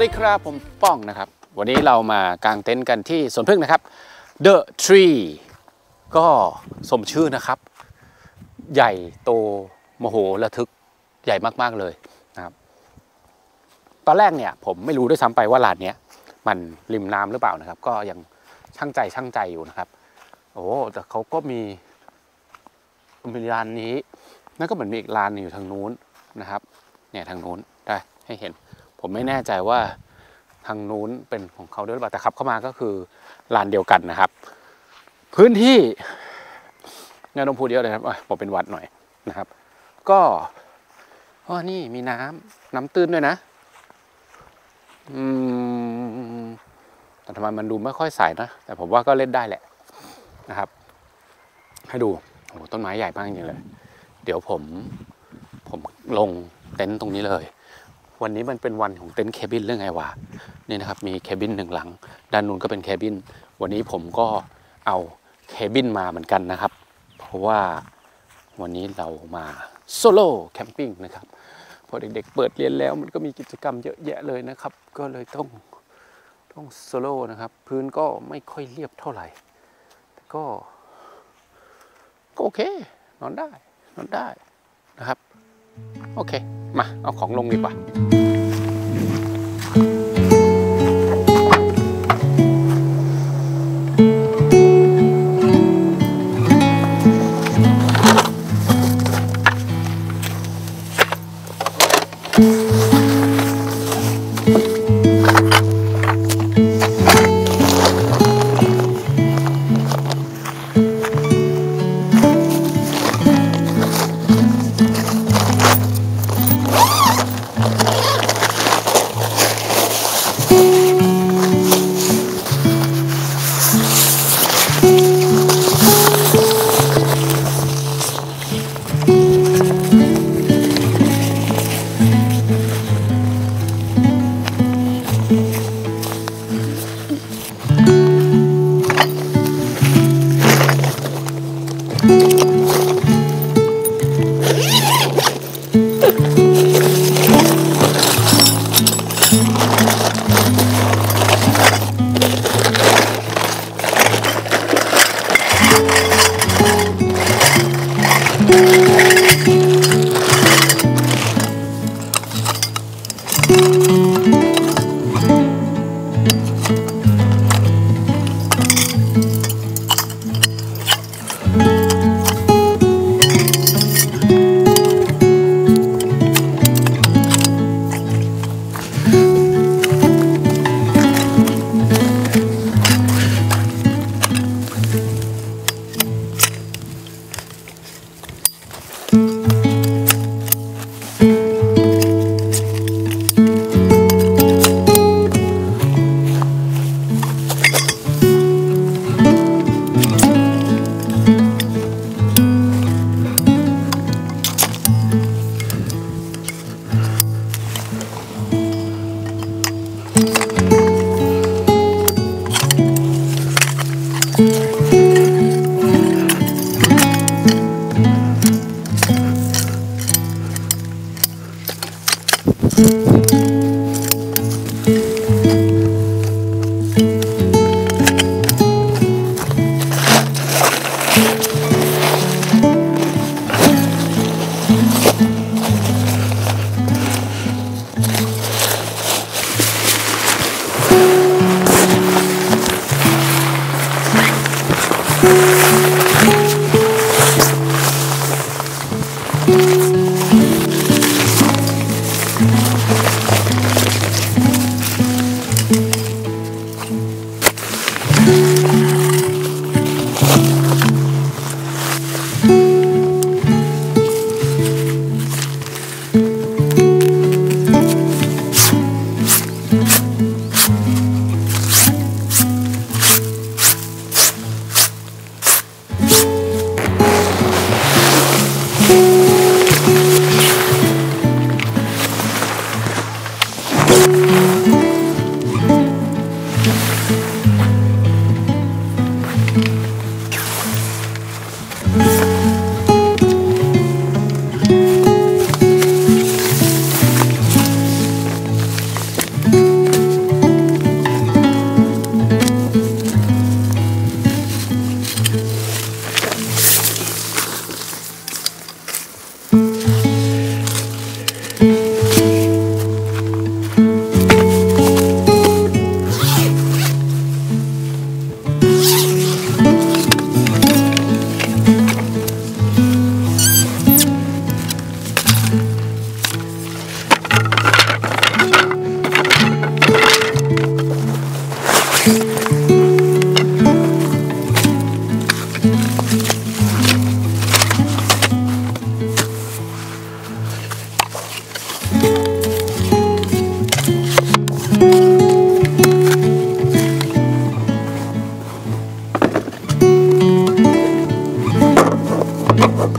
ดีครับผมป้องนะครับวันนี้เรามากางเต็นท์กันที่สวนผึ้งนะครับ The Tree ก็สมชื่อนะครับใหญ่โตมโหระทึกใหญ่มากๆเลยนะครับตอนแรกเนี่ยผมไม่รู้ด้วยซ้ำไปว่าลานเนี้ยมันริมน้ำหรือเปล่านะครับก็ยังช่างใจอยู่นะครับโอ้แต่เขาก็มีลานนี้นั่นก็เหมือนมีอีกลานอยู่ทางนู้นนะครับเนี่ยทางนู้นได้ให้เห็นผมไม่แน่ใจว่าทางนู้นเป็นของเขาด้วยหรือเปล่าแต่ขับเข้ามาก็คือลานเดียวกันนะครับพื้นที่งานนมพูเดียวเลยครับผมเป็นวัดหน่อยนะครับก็นี่มีน้ำตื้นด้วยนะแต่ทำไมมันดูไม่ค่อยใสนะแต่ผมว่าก็เล่นได้แหละนะครับให้ดูโอ้ต้นไม้ใหญ่มากจริงเลยเดี๋ยวผมลงเต็นท์ตรงนี้เลยวันนี้มันเป็นวันของเต็นท์แคบินเรื่องไงวะนี่นะครับมีแคบิน1หลังด้านนู้นก็เป็นแคบินวันนี้ผมก็เอาแคบินมาเหมือนกันนะครับเพราะว่าวันนี้เรามาโซโล่แคมปิ้งนะครับพอเด็กๆเปิดเรียนแล้วมันก็มีกิจกรรมเยอะแยะเลยนะครับก็เลยต้องโซโล่นะครับพื้นก็ไม่ค่อยเรียบเท่าไหร่แต่ก็โอเคนอนได้นะครับโอเคมาเอาของลงดีกว่า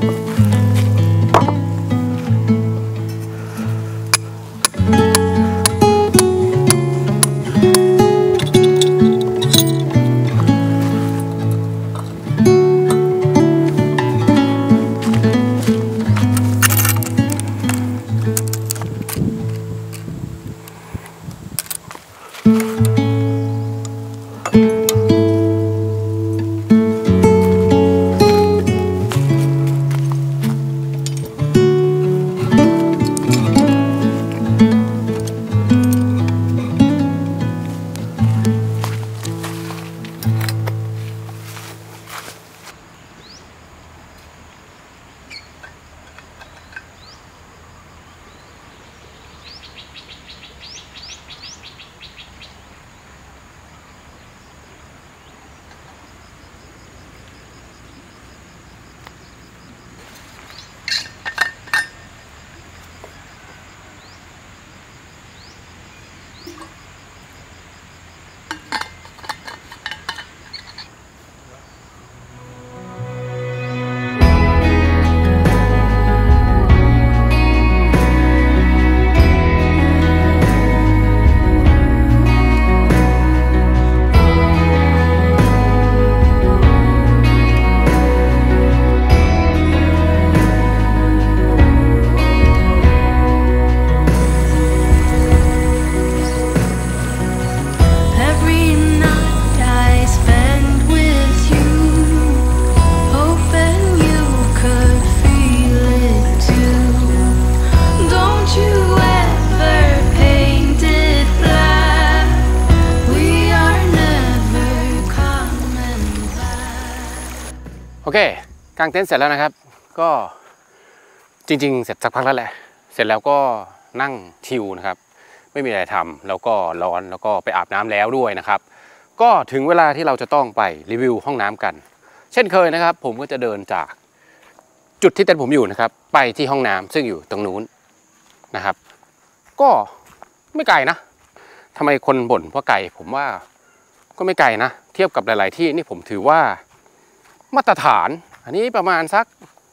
โอเคกางเต็นท์เสร็จแล้วนะครับก็จริงๆเสร็จสักพักแล้วแหละเสร็จแล้วก็นั่งชิลนะครับไม่มีอะไรทำแล้วก็ร้อนแล้วก็ไปอาบน้ำแล้วด้วยนะครับก็ถึงเวลาที่เราจะต้องไปรีวิวห้องน้ำกันเช่นเคยนะครับผมก็จะเดินจากจุดที่เต็นท์ผมอยู่นะครับไปที่ห้องน้ำซึ่งอยู่ตรงนู้นนะครับก็ไม่ไกลนะทำไมคนบ่นว่าไกลผมว่าก็ไม่ไกลนะเทียบกับหลายๆที่นี่ผมถือว่ามาตรฐานอันนี้ประมาณสัก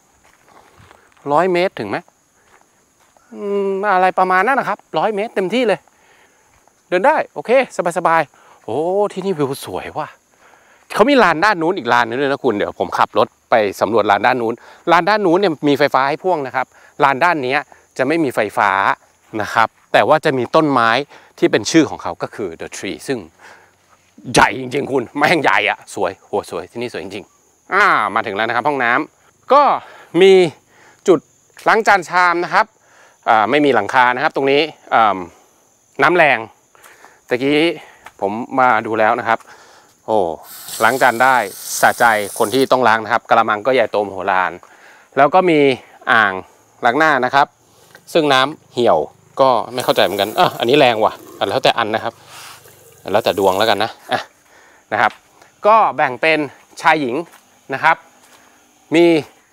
100 เมตรถึงไหมอะไรประมาณนั้นนะครับ100 เมตรเต็มที่เลยเดินได้โอเคสบายๆโอ้ที่นี่วิวสวยว่ะเขามีลานด้านนู้นอีกลานนึงด้วยนะคุณเดี๋ยวผมขับรถไปสำรวจลานด้านนู้นเนี่ยมีไฟฟ้าให้พ่วงนะครับลานด้านนี้จะไม่มีไฟฟ้านะครับแต่ว่าจะมีต้นไม้ที่เป็นชื่อของเขาก็คือ The Tree ซึ่งใหญ่จริงๆคุณแม่งใหญ่อะสวยโหสวยที่นี่สวยจริงๆมาถึงแล้วนะครับห้องน้ำก็มีจุดล้างจานชามนะครับไม่มีหลังคานะครับตรงนี้น้ำแรงตะกี้ผมมาดูแล้วนะครับโอ้ล้างจานได้สะใจคนที่ต้องล้างนะครับกระมังก็ใหญ่โตมโหฬารแล้วก็มีอ่างล้างหน้านะครับซึ่งน้ำเหี่ยวก็ไม่เข้าใจเหมือนกันอันนี้แรงว่ะแล้วแต่อันนะครับแล้วแต่ดวงแล้วกันนะครับก็แบ่งเป็นชายหญิงนะครับมี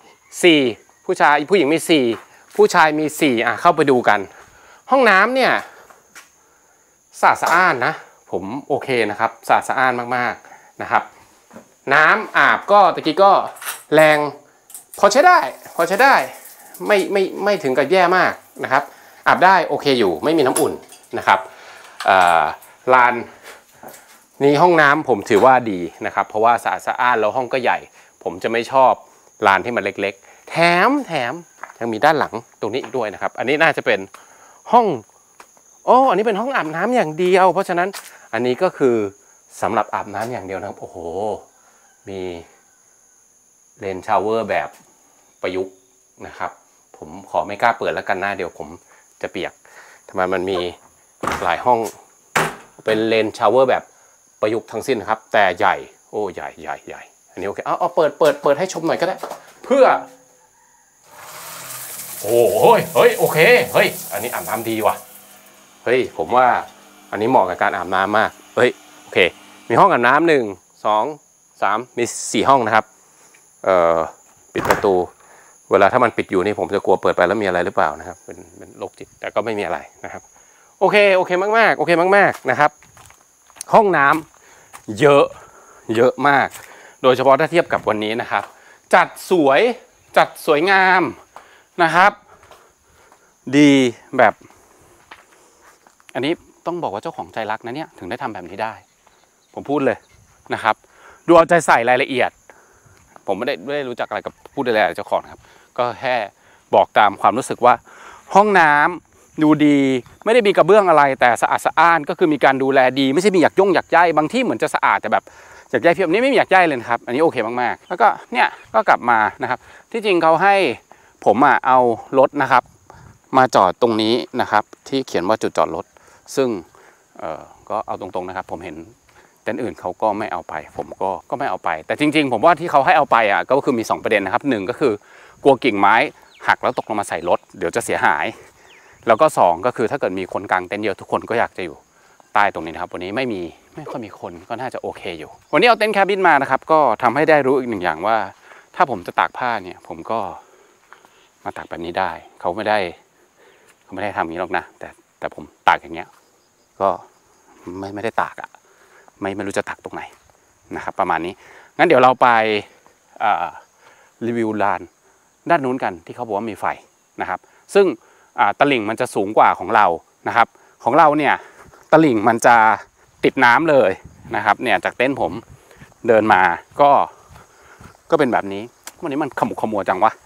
4ผู้หญิงมี4ผู้ชายมี4เข้าไปดูกันห้องน้ำเนี่ยสะอาดนะผมโอเคนะครับสะอาดมากๆนะครับน้ำอาบก็ตะกี้ก็แรงพอใช้ได้ไม่ถึงกับแย่มากนะครับอาบได้โอเคอยู่ไม่มีน้ำอุ่นนะครับลานนี้ห้องน้ำผมถือว่าดีนะครับเพราะว่าสะอาดแล้วห้องก็ใหญ่ผมจะไม่ชอบลานที่มันเล็กๆแถมยังมีด้านหลังตรงนี้อีกด้วยนะครับอันนี้น่าจะเป็นห้องอันนี้เป็นห้องอาบน้ำอย่างเดียวเพราะฉะนั้นอันนี้ก็คือสำหรับอาบน้ำอย่างเดียวนะครับโอ้โหมีเลนชาวเวอร์แบบประยุกต์นะครับผมขอไม่กล้าเปิดแล้วกันนะเดี๋ยวผมจะเปียกทำไมมันมีหลายห้องเป็นเลนชาวเวอร์แบบประยุกต์ทั้งสิ้นครับแต่ใหญ่ใหญ่อันนี้โอเคเอาเปิดให้ชมหน่อยก็ได้เพื่อเฮ้ยโอเคเฮ้ยอันนี้อาบน้ำดีว่ะเฮ้ยผมว่าอันนี้เหมาะกับการอาบน้ำมากเฮ้ยโอเคมีห้องอาบน้ำ1 2 3มี4ห้องนะครับปิดประตูเวลาถ้ามันปิดอยู่นี่ผมจะกลัวเปิดไปแล้วมีอะไรหรือเปล่านะครับเป็นโรคจิตแต่ก็ไม่มีอะไรนะครับโอเคมากๆนะครับห้องน้ำเยอะมากโดยเฉพาะถ้าเทียบกับวันนี้นะครับจัดสวยจัดสวยงามนะครับ ดีแบบ อันนี้ต้องบอกว่าเจ้าของใจรักนะเนี่ยถึงได้ทำแบบนี้ได้ผมพูดเลยนะครับดูเอาใจใส่รายละเอียดผมไม่ได้รู้จักอะไรกับพูดอะไรเจ้าของครับก็แค่บอกตามความรู้สึกว่าห้องน้ำดูดีไม่ได้มีกระเบื้องอะไรแต่สะอาดสะอ้านก็คือมีการดูแลดีไม่ใช่มีหยักใยบางที่เหมือนจะสะอาดแต่แบบหยักใยเพียบนี้ไม่มีหยักใยเลยครับอันนี้โอเคมากๆแล้วก็เนี่ยก็กลับมานะครับที่จริงเขาให้ผมเอารถนะครับมาจอดตรงนี้นะครับที่เขียนว่าจุดจอดรถซึ่งก็เอาตรงๆนะครับผมเห็นเต็นท์อื่นเขาก็ไม่เอาไปผมก็ไม่เอาไปแต่จริงๆผมว่าที่เขาให้เอาไปก็คือมี2ประเด็นนะครับ1ก็คือกลัวกิ่งไม้หักแล้วตกลงมาใส่รถเดี๋ยวจะเสียหายแล้วก็2ก็คือถ้าเกิดมีคนกางเต็นท์เยอะทุกคนก็อยากจะอยู่ใต้ตรงนี้นะครับวันนี้ไม่ค่อยมีคนก็น่าจะโอเคอยู่วันนี้เอาเต็นท์แคบินมานะครับก็ทำให้ได้รู้อีกหนึ่งอย่างว่าถ้าผมจะตากผ้าเนี่ยผมก็มาตากแบบนี้ได้เขาไม่ได้ทำอย่างนี้หรอกนะแต่ผมตากอย่างเงี้ยก็ไม่ได้ตากไม่รู้จะตากตรงไหนนะครับประมาณนี้งั้นเดี๋ยวเราไปรีวิวลานด้านนู้นกันที่เขาบอกว่ามีไฟนะครับซึ่งตลิ่งมันจะสูงกว่าของเรานะครับของเราเนี่ยตลิ่งมันจะติดน้ำเลยนะครับเนี่ยจากเต็นท์ผมเดินมาก็เป็นแบบนี้วันนี้มันขมุกขมัวจังวะ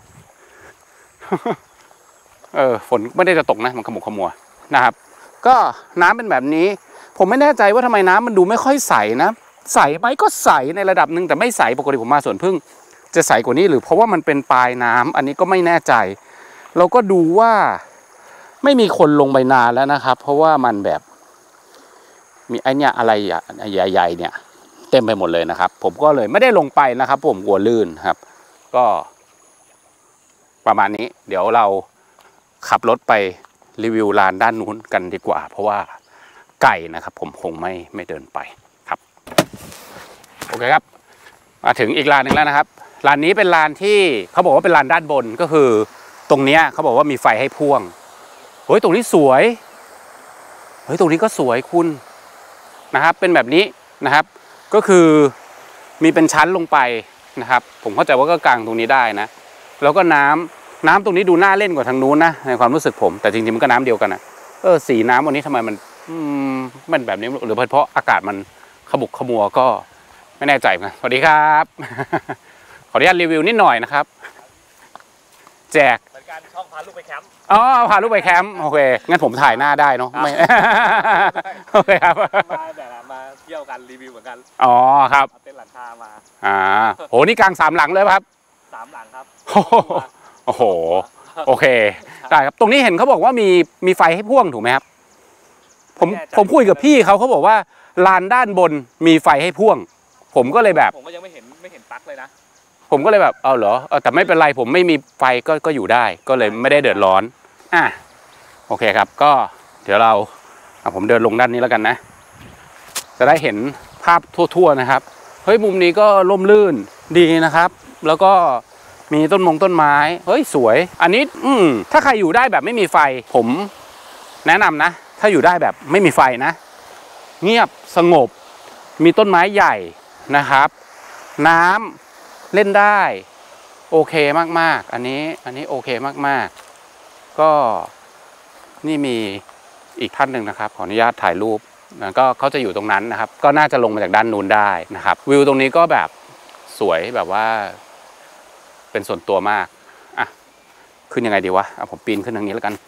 ฝนไม่ได้จะตกนะมันขมุกขมัวนะครับก็น้ำเป็นแบบนี้ผมไม่แน่ใจว่าทำไมน้ำมันดูไม่ค่อยใสนะใสไหมก็ใสในระดับหนึ่งแต่ไม่ใสปกติผมมาสวนพึ่งจะใสกว่านี้หรือเพราะว่ามันเป็นปลายน้ำอันนี้ก็ไม่แน่ใจเราก็ดูว่าไม่มีคนลงไปนานแล้วนะครับเพราะว่ามันแบบมีไอเนี่ยอะไรใหญ่ๆเนี่ยเต็มไปหมดเลยนะครับผมก็เลยไม่ได้ลงไปนะครับผมกลัวลื่นครับก็ประมาณนี้เดี๋ยวเราขับรถไปรีวิวลานด้านนู้นกันดีกว่าเพราะว่าไก่นะครับผมคงไม่เดินไปครับโอเคครับมาถึงอีกลานหนึ่งแล้วนะครับลานนี้เป็นลานที่เขาบอกว่าเป็นลานด้านบนก็คือตรงเนี้ยเขาบอกว่ามีไฟให้พ่วงเฮ้ยตรงนี้สวยเฮ้ยตรงนี้ก็สวยคุณนะครับเป็นแบบนี้นะครับก็คือมีเป็นชั้นลงไปนะครับผมเข้าใจว่าก็กางตรงนี้ได้นะแล้วก็น้ำตรงนี้ดูน่าเล่นกว่าทางนู้นนะในความรู้สึกผมแต่จริงๆมันก็น้ำเดียวกันนะสีน้ำวันนี้ทำไมมันแบบนี้หรือเพราะอากาศมันขมุกขมัวก็ไม่แน่ใจนะสวัสดีครับ ขออนุญาตรีวิวนิดหน่อยนะครับแจกเหมือนกันช่องพาลูกไปแคมป์อ๋อพาลูกไปแคมป์โอเคงั้นผมถ่ายหน้าได้เนาะไม่โอเคครับมาเที่ยวกันรีวิวเหมือนกันอ๋อครับเต้นหลังคามาโหนี่กลาง3 หลังเลยครับ3 หลังครับโอ้โหโอเคได้ครับตรงนี้เห็นเขาบอกว่ามีไฟให้พ่วงถูกไหมครับผมคุยกับพี่เขาบอกว่าลานด้านบนมีไฟให้พ่วงผมก็เลยแบบผมก็ยังไม่เห็นปลั๊กเลยนะผมก็เลยแบบเอาเหรอแต่ไม่เป็นไรผมไม่มีไฟก็อยู่ได้ก็เลยไม่ได้เดือดร้อนโอเคครับก็เดี๋ยวผมเดินลงด้านนี้แล้วกันนะจะได้เห็นภาพทั่วๆนะครับเฮ้ยมุมนี้ก็ร่มรื่นดีนะครับแล้วก็มีต้นไม้เฮ้ยสวยอันนี้ถ้าใครอยู่ได้แบบไม่มีไฟผมแนะนำนะถ้าอยู่ได้แบบไม่มีไฟนะเงียบสงบมีต้นไม้ใหญ่นะครับน้ำเล่นได้โอเคมากๆอันนี้โอเคมากๆก็นี่มีอีกท่านหนึ่งนะครับขออนุญาตถ่ายรูปนะก็เขาจะอยู่ตรงนั้นนะครับก็น่าจะลงมาจากด้านนู้นได้นะครับวิวตรงนี้ก็แบบสวยแบบว่าเป็นส่วนตัวมากขึ้นยังไงดีวะผมปีนขึ้นทางนี้แล้วกัน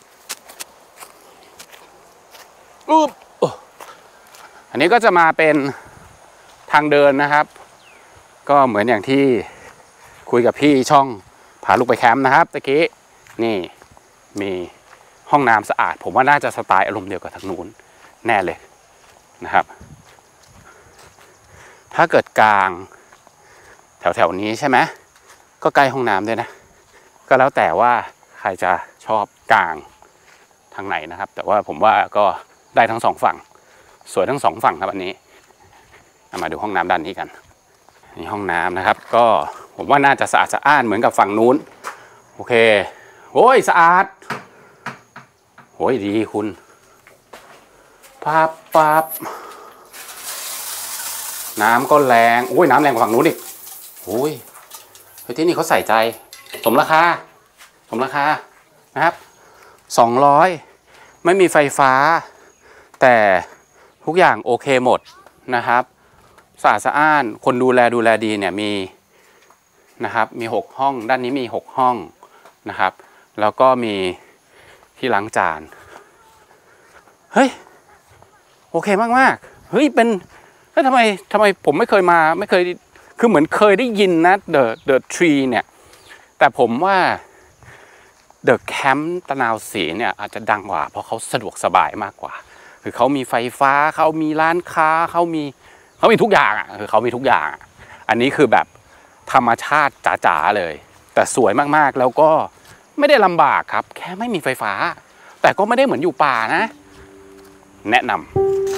อันนี้ก็จะมาเป็นทางเดินนะครับก็เหมือนอย่างที่คุยกับพี่ช่องพาลูกไปแคมป์นะครับตะกี้นี่มีห้องน้ำสะอาดผมว่าน่าจะสไตล์อารมณ์เดียวกับทางนู้นแน่เลยนะครับถ้าเกิดกลางแถวนี้ใช่ไหมก็ใกล้ห้องน้ำด้วยนะก็แล้วแต่ว่าใครจะชอบกลางทางไหนนะครับแต่ว่าผมว่าก็ได้ทั้ง2 ฝั่งสวยทั้ง2 ฝั่งครับอันนี้มาดูห้องน้ำด้านนี้กันนี่ห้องน้ำนะครับก็ผมว่าน่าจะสะอาดสะอ้านเหมือนกับฝั่งนู้นโอเคโอ้ยสะอาดโอ้ยดีคุณปั๊บน้ำก็แรงโอ้ยน้ำแรงกว่าฝั่งนู้นอีกโอ้ยที่นี่เขาใส่ใจสมราคานะครับ200ไม่มีไฟฟ้าแต่ทุกอย่างโอเคหมดนะครับสะอาดสะอ้านคนดูแลดีเนี่ยมีนะครับมี6ห้องด้านนี้มี6ห้องนะครับแล้วก็มีที่ล้างจานเฮ้ยโอเคมากเฮ้ยทำไมผมไม่เคยมาไม่เคยคือเหมือนเคยได้ยินนะ The Tree เนี่ยแต่ผมว่า The Camp ตะนาวศรีเนี่ยอาจจะดังกว่าเพราะเขาสะดวกสบายมากกว่าคือเขามีไฟฟ้าเขามีร้านค้าเขามีทุกอย่างอ่ะคือเขามีทุกอย่างอันนี้คือแบบธรรมชาติจ๋าๆเลยแต่สวยมากๆแล้วก็ไม่ได้ลำบากครับแค่ไม่มีไฟฟ้าแต่ก็ไม่ได้เหมือนอยู่ป่านะแนะนำ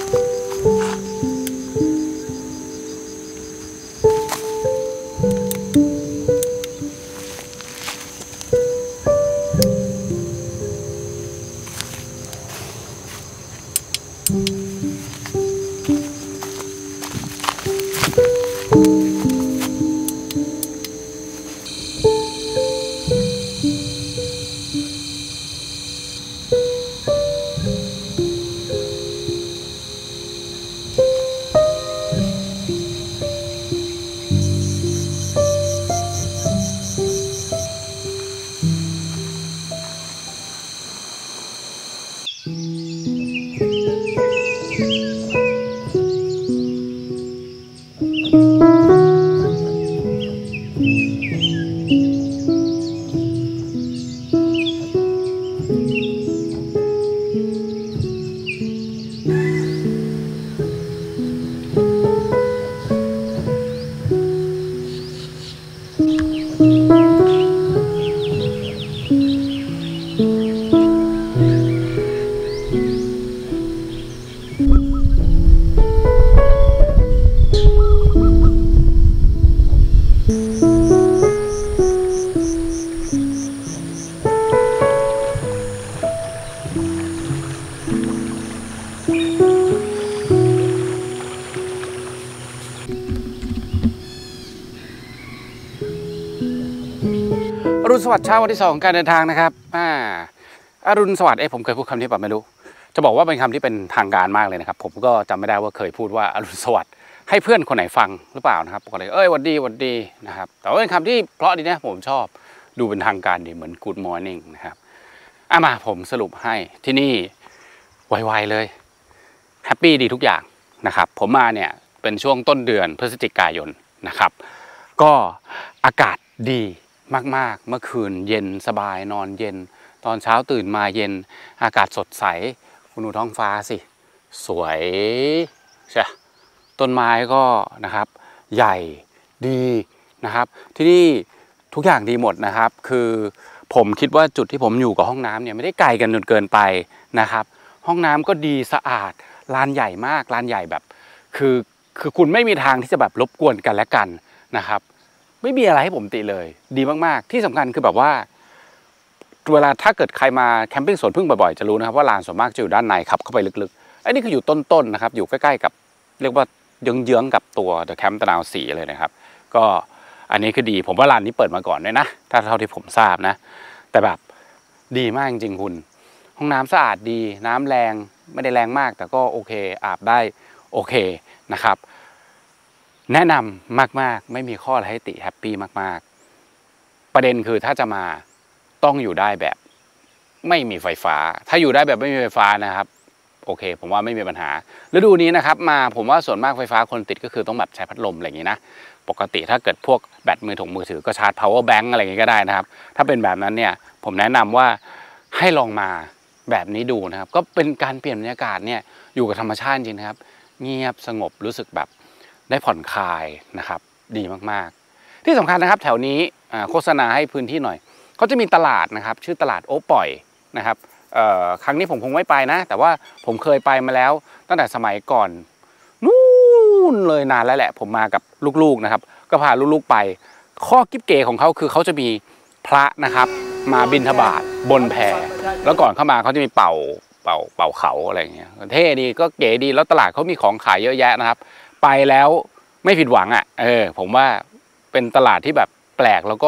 อรุณสวัสดิ์เช้าวันที่2ของการเดินทางนะครับอรุณสวัสดิ์ผมเคยพูดคำนี้ป่ะไม่รู้จะบอกว่าเป็นคำที่เป็นทางการมากเลยนะครับผมก็จำไม่ได้ว่าเคยพูดว่าอรุณสวัสดิ์ให้เพื่อนคนไหนฟังหรือเปล่านะครับปกติหวัดดีนะครับแต่ว่าเป็นคำที่เพราะดีนะผมชอบดูเป็นทางการดีเหมือน Good Morning นะครับมาผมสรุปให้ที่นี่ไวๆเลยแฮปปี้ดีทุกอย่างนะครับผมมาเนี่ยเป็นช่วงต้นเดือนพฤศจิกายนนะครับก็อากาศดีมากๆเมื่อคืนเย็นสบายนอนเย็นตอนเช้าตื่นมาเย็นอากาศสดใสคุณดูท้องฟ้าสิสวยใช่ต้นไม้ก็นะครับใหญ่ดีนะครับที่นี่ทุกอย่างดีหมดนะครับคือผมคิดว่าจุดที่ผมอยู่กับห้องน้ำเนี่ยไม่ได้ไกลกันจนเกินไปนะครับห้องน้ำก็ดีสะอาดลานใหญ่มากลานใหญ่แบบคือคุณไม่มีทางที่จะแบบรบกวนกันและกันนะครับไม่มีอะไรให้ผมติเลยดีมากๆที่สำคัญคือแบบว่าเวลาถ้าเกิดใครมาแคมปิ้งสวนพึ่งบ่อยๆจะรู้นะครับว่าลานส่วนมากจะอยู่ด้านในขับเข้าไปลึกๆอันนี้คืออยู่ต้นๆนะครับอยู่ใกล้ๆกับเรียกว่าเยื้องๆกับตัว The Camp ตะนาวศรีเลยนะครับก็อันนี้คือดีผมว่าลานนี้เปิดมาก่อนด้วยนะถ้าเท่าที่ผมทราบนะแต่แบบดีมากจริงๆคุณห้องน้ำสะอาดดีน้ำแรงไม่ได้แรงมากแต่ก็โอเคอาบได้โอเคนะครับแนะนำมากๆไม่มีข้ออะไรให้ติแฮปปี้มากๆประเด็นคือถ้าจะมาต้องอยู่ได้แบบไม่มีไฟฟ้าถ้าอยู่ได้แบบไม่มีไฟฟ้านะครับโอเคผมว่าไม่มีปัญหาฤดูนี้นะครับมาผมว่าส่วนมากไฟฟ้าคนติดก็คือต้องแบบใช้พัดลมอะไรอย่างนี้นะปกติถ้าเกิดพวกแบตมือถือก็ชาร์จ power bank อะไรอย่างนี้ก็ได้นะครับถ้าเป็นแบบนั้นเนี่ยผมแนะนำว่าให้ลองมาแบบนี้ดูนะครับก็เป็นการเปลี่ยนบรรยากาศเนี่ยอยู่กับธรรมชาติจริงนะครับเงียบสงบรู้สึกแบบได้ผ่อนคลายนะครับดีมากๆที่สำคัญนะครับแถวนี้โฆษณาให้พื้นที่หน่อยเขาจะมีตลาดนะครับชื่อตลาดโอ๊ปล่อยนะครับครั้งนี้ผมคงไม่ไปนะแต่ว่าผมเคยไปมาแล้วตั้งแต่สมัยก่อนนู่นเลยนานแล้วแหละผมมากับลูกๆนะครับก็พาลูกๆไปข้อกิ๊บเก๋ของเขาคือเขาจะมีพระนะครับมาบิณฑบาตบนแพแล้วก่อนเข้ามาเขาจะมีเป่าเขาอะไรอย่างเงี้ยเท่ดีก็เก๋ดีแล้วตลาดเขามีของขายเยอะแยะนะครับไปแล้วไม่ผิดหวังผมว่าเป็นตลาดที่แบบแปลกแล้วก็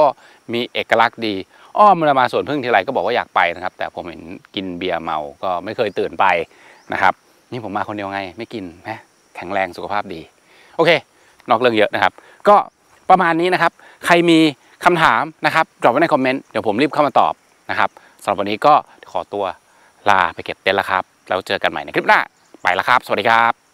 มีเอกลักษณ์ดีมันมาสวนพึ่งทีไรก็บอกว่าอยากไปนะครับแต่ผมเห็นกินเบียร์เมาก็ไม่เคยตื่นไปนะครับนี่ผมมาคนเดียวไงไม่กินนะแข็งแรงสุขภาพดีโอเคนอกเรื่องเยอะนะครับก็ประมาณนี้นะครับใครมีคำถามนะครับดรอปไว้ในคอมเมนต์เดี๋ยวผมรีบเข้ามาตอบนะครับสำหรับวันนี้ก็ขอตัวลาไปเก็บเต็นท์แล้วครับแล้วเจอกันใหม่ในคลิปหน้าไปแล้วครับสวัสดีครับ